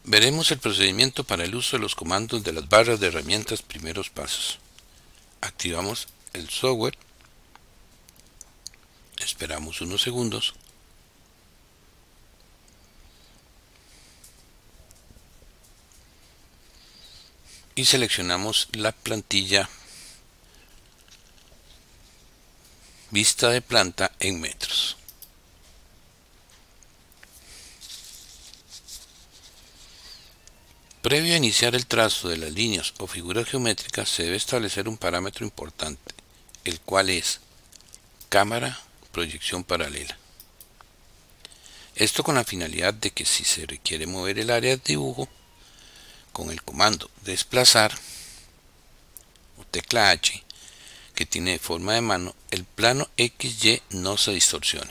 Veremos el procedimiento para el uso de los comandos de las barras de herramientas primeros pasos. Activamos el software, esperamos unos segundos y seleccionamos la plantilla vista de planta en metros. Previo a iniciar el trazo de las líneas o figuras geométricas se debe establecer un parámetro importante, el cual es cámara proyección paralela. Esto con la finalidad de que si se requiere mover el área de dibujo, con el comando desplazar o tecla H que tiene forma de mano, el plano XY no se distorsione.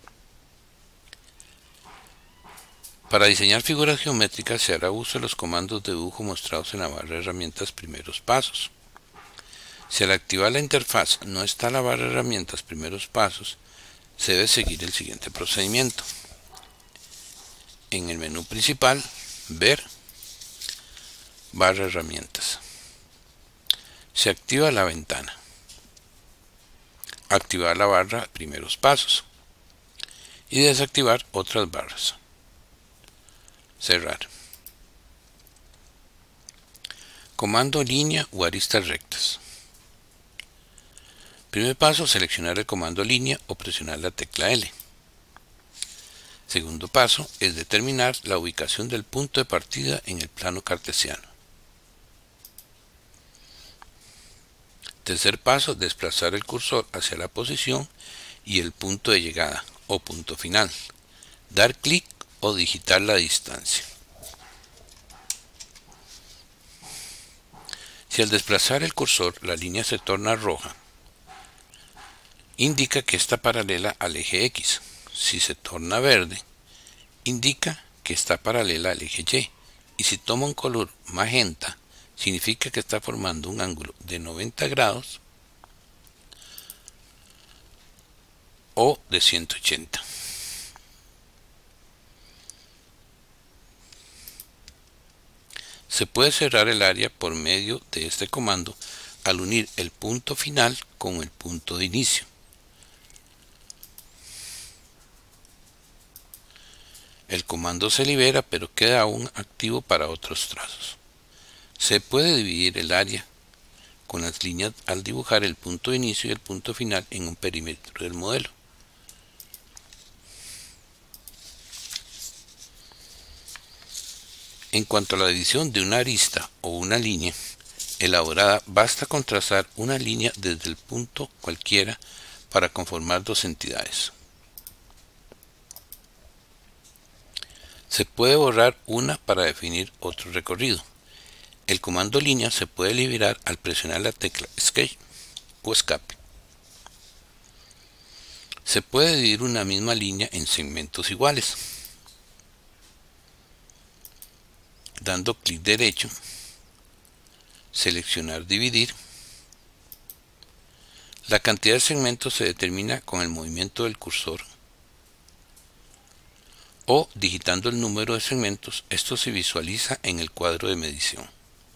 Para diseñar figuras geométricas se hará uso de los comandos de dibujo mostrados en la barra de herramientas primeros pasos. Si al activar la interfaz no está la barra de herramientas primeros pasos, se debe seguir el siguiente procedimiento. En el menú principal, ver, barra de herramientas. Se activa la ventana. Activar la barra primeros pasos. Y desactivar otras barras. Cerrar. Comando línea o aristas rectas. Primer paso, seleccionar el comando línea o presionar la tecla L. Segundo paso es determinar la ubicación del punto de partida en el plano cartesiano. Tercer paso, desplazar el cursor hacia la posición y el punto de llegada o punto final. Dar clic o digitar la distancia. Si al desplazar el cursor la línea se torna roja, indica que está paralela al eje X. Si se torna verde, indica que está paralela al eje Y. Y si toma un color magenta, significa que está formando un ángulo de 90 grados o de 180. Se puede cerrar el área por medio de este comando al unir el punto final con el punto de inicio. El comando se libera, pero queda aún activo para otros trazos. Se puede dividir el área con las líneas al dibujar el punto de inicio y el punto final en un perímetro del modelo. En cuanto a la división de una arista o una línea elaborada, basta con trazar una línea desde el punto cualquiera para conformar dos entidades. Se puede borrar una para definir otro recorrido. El comando línea se puede liberar al presionar la tecla Escape o Escape. Se puede dividir una misma línea en segmentos iguales. Dando clic derecho, seleccionar dividir. La cantidad de segmentos se determina con el movimiento del cursor o digitando el número de segmentos. Esto se visualiza en el cuadro de medición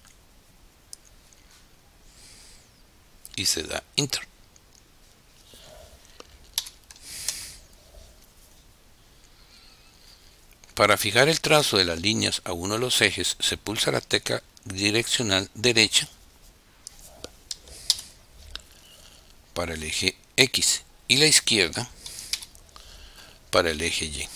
y se da Enter. Para fijar el trazo de las líneas a uno de los ejes, se pulsa la tecla direccional derecha para el eje X y la izquierda para el eje Y.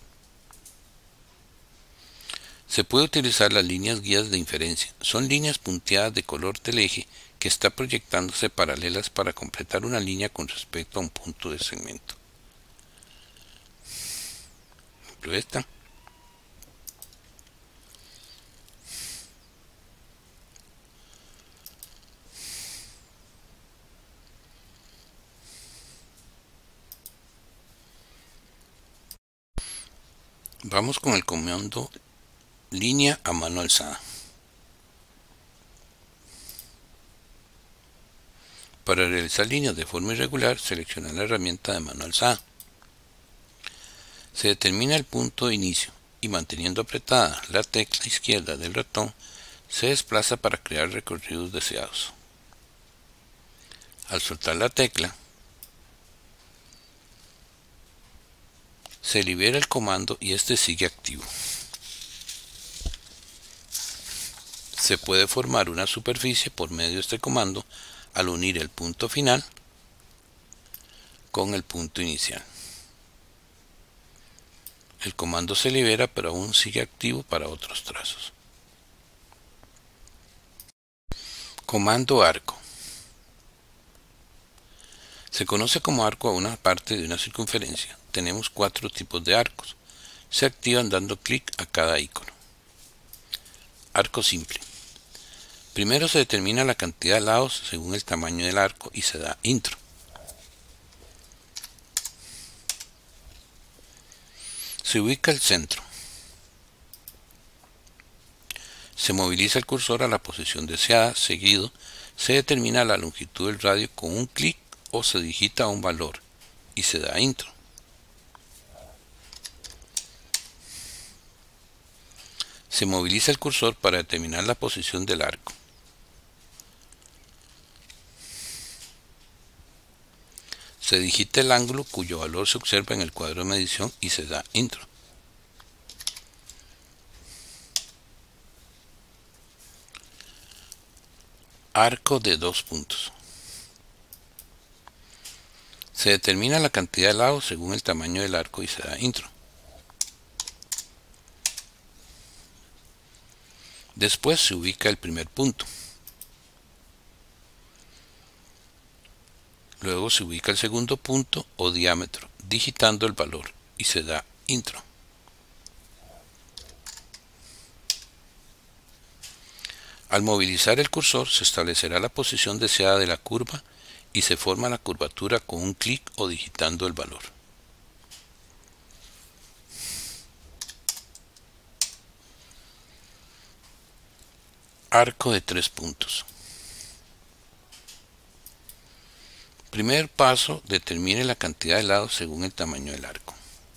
Se puede utilizar las líneas guías de inferencia. Son líneas punteadas de color del eje que está proyectándose paralelas para completar una línea con respecto a un punto de segmento. Por ejemplo, esta. Vamos con el comando línea a mano alzada. Para realizar líneas de forma irregular, selecciona la herramienta de mano alzada. Se determina el punto de inicio. y manteniendo apretada la tecla izquierda del ratón se desplaza para crear recorridos deseados. Al soltar la tecla, se libera el comando y este sigue activo. Se puede formar una superficie por medio de este comando al unir el punto final con el punto inicial. El comando se libera, pero aún sigue activo para otros trazos. Comando arco. Se conoce como arco a una parte de una circunferencia. Tenemos 4 tipos de arcos. Se activan dando clic a cada icono. Arco simple. Primero se determina la cantidad de lados según el tamaño del arco y se da intro. Se ubica el centro. Se moviliza el cursor a la posición deseada, seguido se determina la longitud del radio con un clic o se digita un valor y se da intro. Se moviliza el cursor para determinar la posición del arco. Se digita el ángulo cuyo valor se observa en el cuadro de medición y se da intro. Arco de 2 puntos. Se determina la cantidad de lados según el tamaño del arco y se da intro. Después se ubica el primer punto. Luego se ubica el segundo punto o diámetro, digitando el valor y se da intro. Al movilizar el cursor se establecerá la posición deseada de la curva y se forma la curvatura con un clic o digitando el valor. Arco de 3 puntos. Primer paso, determine la cantidad de lados según el tamaño del arco.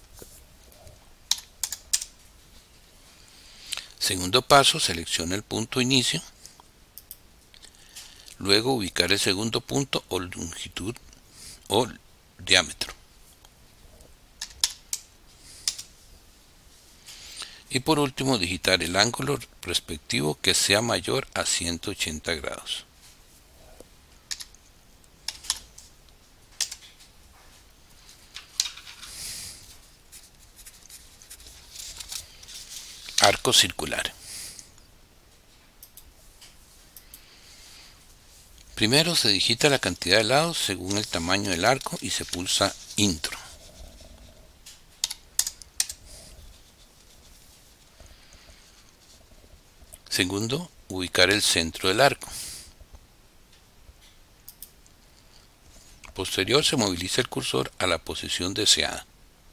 Segundo paso, seleccione el punto inicio. Luego ubicar el segundo punto o longitud o diámetro. Y por último, digitar el ángulo respectivo que sea mayor a 180 grados. Arco circular. Primero se digita la cantidad de lados según el tamaño del arco y se pulsa intro. Segundo, ubicar el centro del arco. Posterior se moviliza el cursor a la posición deseada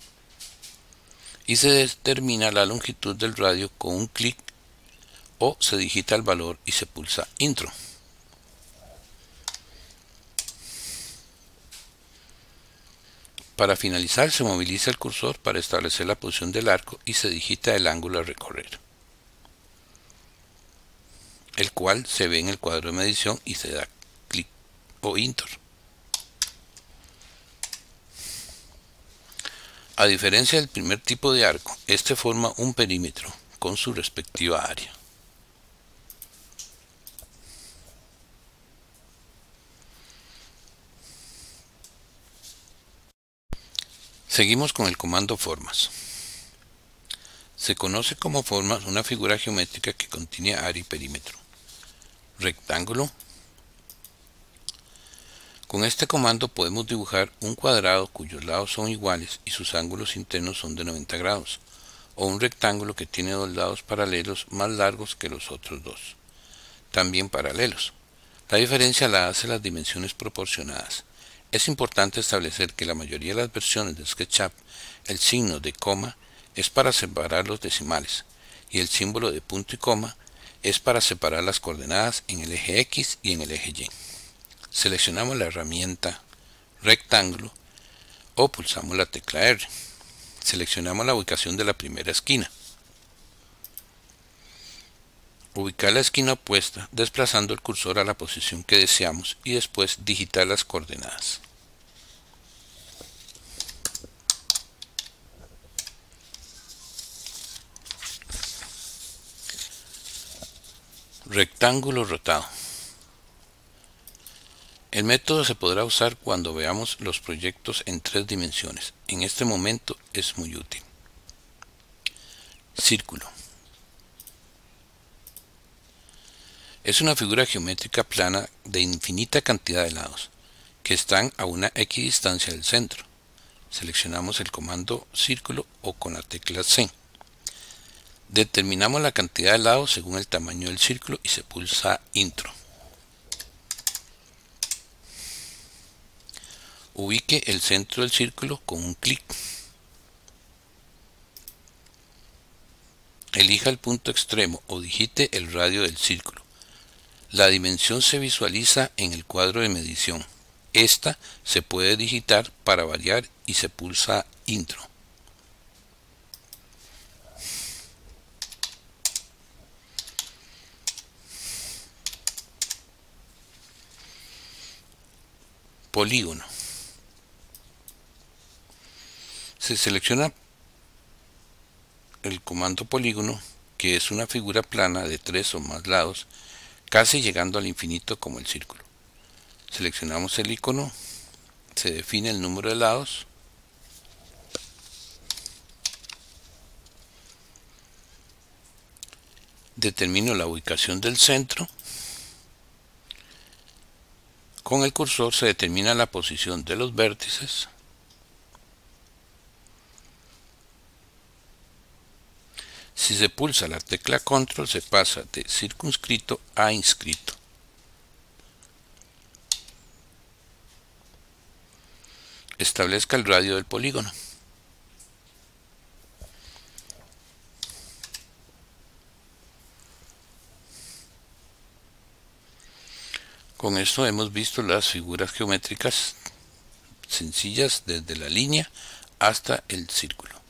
y se determina la longitud del radio con un clic o se digita el valor y se pulsa intro. Para finalizar se moviliza el cursor para establecer la posición del arco y se digita el ángulo a recorrer, el cual se ve en el cuadro de medición y se da clic o intro. A diferencia del primer tipo de arco, este forma un perímetro con su respectiva área. Seguimos con el comando formas. Se conoce como formas una figura geométrica que contiene área y perímetro. Rectángulo. Con este comando podemos dibujar un cuadrado cuyos lados son iguales y sus ángulos internos son de 90 grados, o un rectángulo que tiene dos lados paralelos más largos que los otros dos, también paralelos. La diferencia la hace las dimensiones proporcionadas. Es importante establecer que la mayoría de las versiones de SketchUp, el signo de coma es para separar los decimales y el símbolo de punto y coma es para separar las coordenadas en el eje X y en el eje Y. Seleccionamos la herramienta rectángulo o pulsamos la tecla R. Seleccionamos la ubicación de la primera esquina. Ubicar la esquina opuesta desplazando el cursor a la posición que deseamos y después digitar las coordenadas. Rectángulo rotado. El método se podrá usar cuando veamos los proyectos en 3 dimensiones. En este momento es muy útil. Círculo. Es una figura geométrica plana de infinita cantidad de lados, que están a una equidistancia del centro. Seleccionamos el comando círculo o con la tecla C. Determinamos la cantidad de lados según el tamaño del círculo y se pulsa Intro. Ubique el centro del círculo con un clic. Elija el punto extremo o digite el radio del círculo. La dimensión se visualiza en el cuadro de medición. Esta se puede digitar para variar y se pulsa Intro. Polígono. Se selecciona el comando polígono, que es una figura plana de 3 o más lados, casi llegando al infinito como el círculo. Seleccionamos el icono, se define el número de lados, determino la ubicación del centro. Con el cursor se determina la posición de los vértices. Si se pulsa la tecla Control se pasa de circunscrito a inscrito. Establezca el radio del polígono. Con esto hemos visto las figuras geométricas sencillas desde la línea hasta el círculo.